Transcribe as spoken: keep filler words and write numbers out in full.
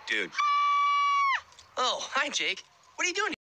Dude. Oh, hi, Jake. What are you doing?